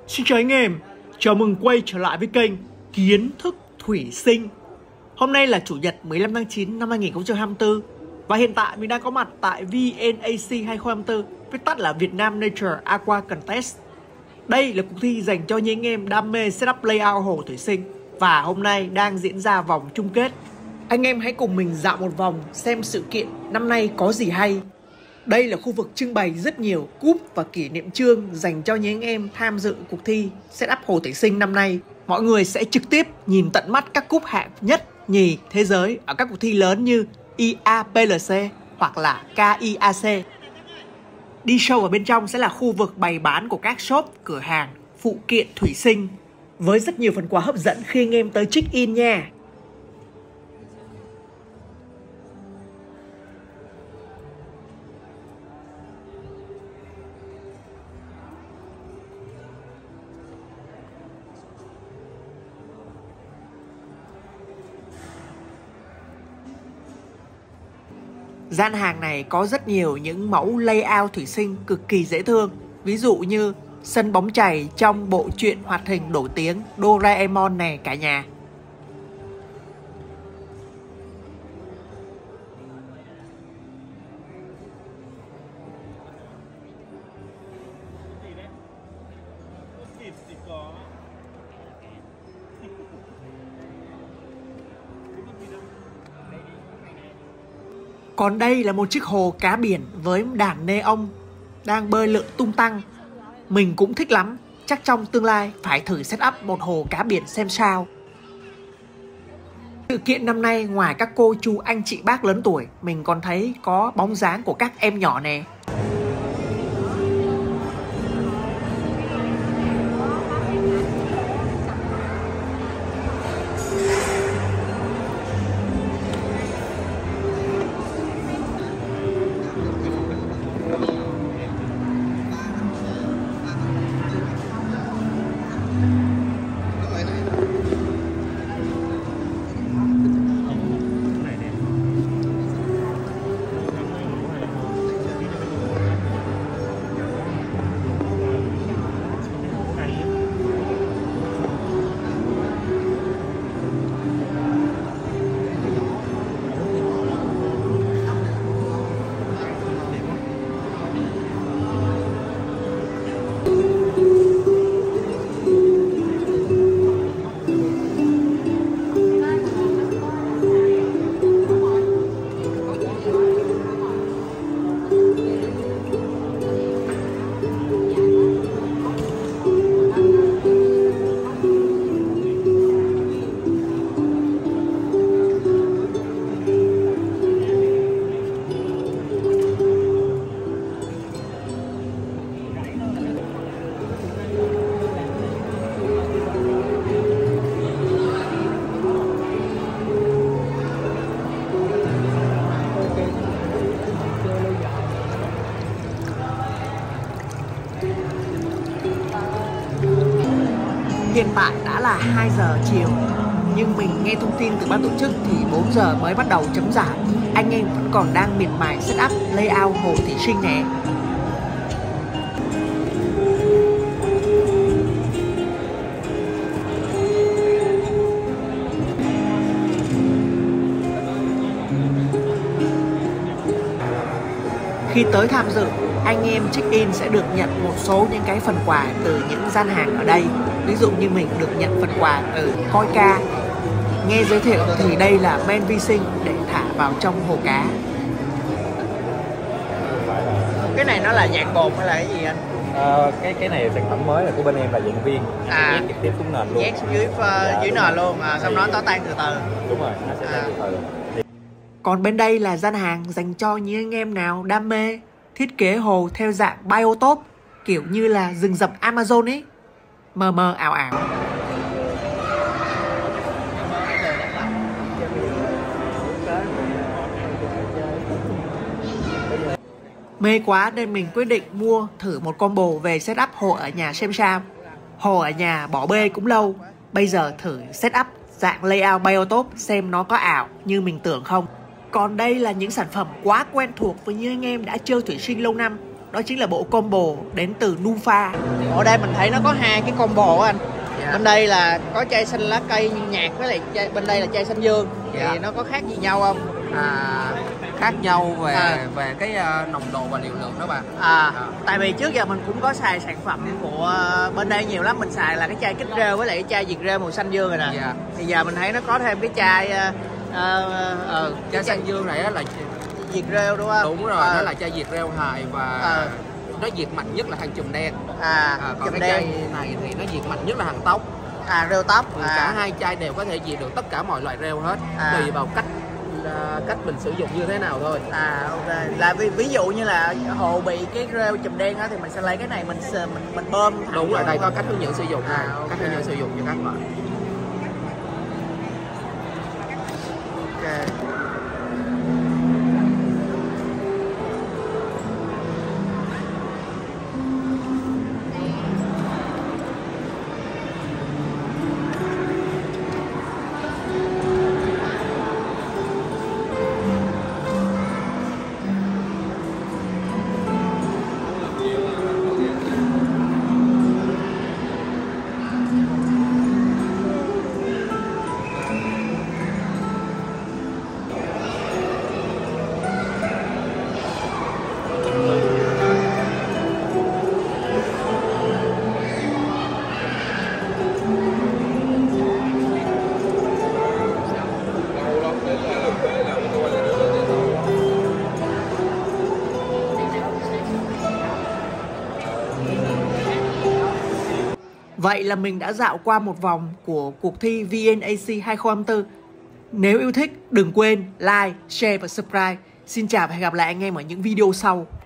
Xin chào anh em, chào mừng quay trở lại với kênh Kiến thức Thủy Sinh. Hôm nay là Chủ nhật 15 tháng 9 năm 2024 và hiện tại mình đang có mặt tại VNAC 2024, viết tắt là Việt Nam Nature Aqua Contest. Đây là cuộc thi dành cho những anh em đam mê setup layout hồ thủy sinh và hôm nay đang diễn ra vòng chung kết. Anh em hãy cùng mình dạo một vòng xem sự kiện năm nay có gì hay. Đây là khu vực trưng bày rất nhiều cúp và kỷ niệm chương dành cho những anh em tham dự cuộc thi setup hồ thủy sinh năm nay. Mọi người sẽ trực tiếp nhìn tận mắt các cúp hạng nhất, nhì thế giới ở các cuộc thi lớn như IAPLC hoặc là KIAC. Đi sâu vào bên trong sẽ là khu vực bày bán của các shop, cửa hàng, phụ kiện thủy sinh với rất nhiều phần quà hấp dẫn khi anh em tới check in nha. Gian hàng này có rất nhiều những mẫu layout thủy sinh cực kỳ dễ thương. Ví dụ như sân bóng chày trong bộ truyện hoạt hình nổi tiếng Doraemon này cả nhà. Còn đây là một chiếc hồ cá biển với đàn neon đang bơi lượn tung tăng. Mình cũng thích lắm, chắc trong tương lai phải thử setup một hồ cá biển xem sao. Sự kiện năm nay ngoài các cô chú anh chị bác lớn tuổi, mình còn thấy có bóng dáng của các em nhỏ nè. Hiện tại đã là 2 giờ chiều, nhưng mình nghe thông tin từ ban tổ chức thì 4 giờ mới bắt đầu chấm giải. Anh em vẫn còn đang miệt mài setup layout hồ thủy sinh nè. Khi tới tham dự, anh em check-in sẽ được nhận một số những cái phần quà từ những gian hàng ở đây. Ví dụ như mình được nhận phần quà từ Koika. Nghe giới thiệu thì đây là men vi sinh để thả vào trong hồ cá. Cái này nó là dạng bột hay là cái gì anh? Cái này sản phẩm mới là của bên em là dạng viên, nhét trực tiếp xuống nền luôn. Nhét xuống dưới nền luôn, xong nó tan từ từ. Đúng rồi, nó sẽ tan từ từ. Còn bên đây là gian hàng dành cho những anh em nào đam mê thiết kế hồ theo dạng biotop, kiểu như là rừng rậm Amazon ấy, mờ mờ ảo ảo. Mê quá nên mình quyết định mua thử một combo về setup hồ ở nhà xem sao. Hồ ở nhà bỏ bê cũng lâu, bây giờ thử setup dạng layout biotop xem nó có ảo như mình tưởng không. Còn đây là những sản phẩm quá quen thuộc với những anh em đã chơi thủy sinh lâu năm. đó chính là bộ combo đến từ Nufa. Ở đây mình thấy nó có hai cái combo anh. Bên đây là có chai xanh lá cây nhạt với lại bên đây là chai xanh dương. Thì nó có khác gì nhau không? Khác nhau về cái nồng độ và liều lượng đó bạn. Tại vì trước giờ mình cũng có xài sản phẩm của bên đây nhiều lắm. Mình xài là cái chai kích rêu với lại cái chai diệt rêu màu xanh dương rồi nè. Thì giờ mình thấy nó có thêm cái chai chai xanh dương này là diệt rêu đúng không? Đúng rồi, nó là chai diệt rêu hài và nó diệt mạnh nhất là hàng chùm đen. Còn cái chai này thì nó diệt mạnh nhất là hàng tóc. Rêu tóc. Cả hai chai đều có thể diệt được tất cả mọi loại rêu hết, tùy vào cách mình sử dụng như thế nào thôi. Ok. Là ví dụ như là hồ bị cái rêu chùm đen á thì mình sẽ lấy cái này mình bơm. Đúng rồi, đây có cách hướng dẫn sử dụng này, cách hướng dẫn sử dụng cho các bạn. Ok. Vậy là mình đã dạo qua một vòng của cuộc thi VNAC 2024. Nếu yêu thích, đừng quên like, share và subscribe. Xin chào và hẹn gặp lại anh em ở những video sau.